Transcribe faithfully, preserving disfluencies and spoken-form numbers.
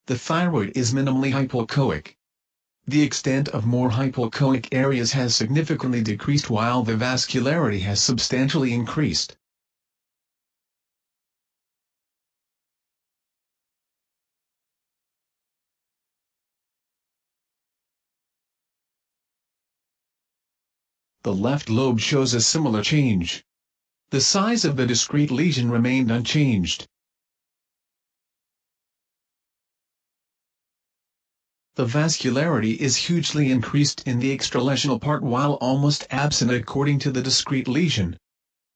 the thyroid is minimally hypoechoic. The extent of more hypoechoic areas has significantly decreased while the vascularity has substantially increased. The left lobe shows a similar change. The size of the discrete lesion remained unchanged. The vascularity is hugely increased in the extralesional part while almost absent according to the discrete lesion.